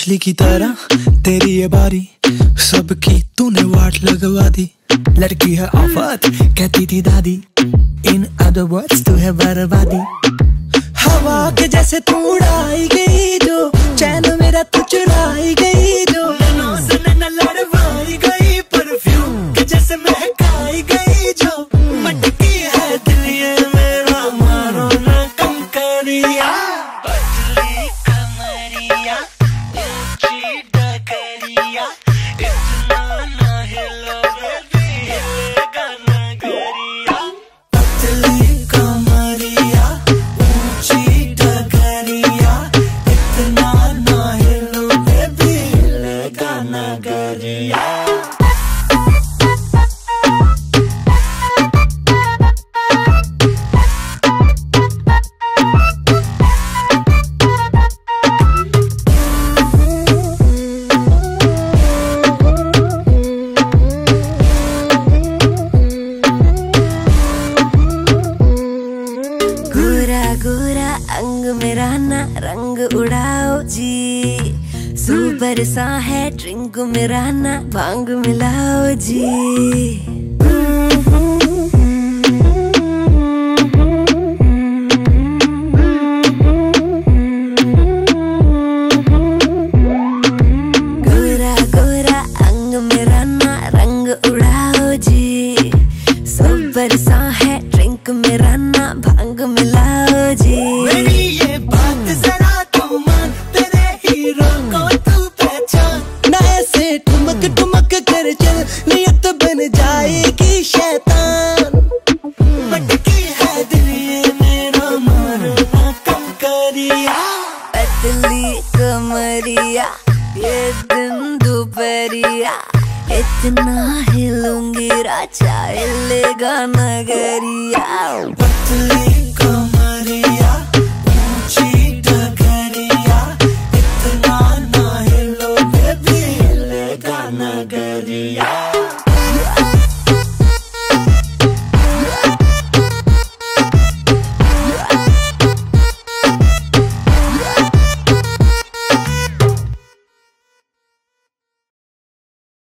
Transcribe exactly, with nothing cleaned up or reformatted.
बिजली की तरह तेरी ये बारी, सबकी तूने वाट लगवा दी। लड़की है आफत कहती थी दादी, इन अदर वर्ड्स तू है बर्बादी। हवा के जैसे तू उड़ाई गई जो, चैन मेरा तू चुराई गई जो, नैनों से नैना लड़वाई गई, परफ्यूम के जैसे महकाई गई जो। मटकी है दिल ये मेरा, मारो ना कम करिया। पतली कमरिया ऊंची डगरिया, इतना ना हिलो बेबी हिलेगा नगरिया। पतली कमरिया ऊंची डगरिया, इतना ना हिलो बेबी हिलेगा नगरिया। गोरा अंग मेरा ना रंग उड़ाओ जी, सुपर सा है ड्रिंक मेरा ना भांग मिलाओ जी। गोरा गोरा अंग मेरा ना रंग उड़ाओ जी, सुपर सा है ड्रिंक मेरा ना भांग मिलाओ जी। मेरी ये बात जरा तो मान, तेरे हीरो को तू पहचान, ना ऐसे ठुमक ठुमक कर चल, नियत बन जाएगी शैतान। मटकी है दिल ये मेरा, मारो ना कम करिया। पतली कमरिया ये दिन दोपहरिया, इतना हिलूंगी राजा हिलेगा नगरिया। पतली कमरिया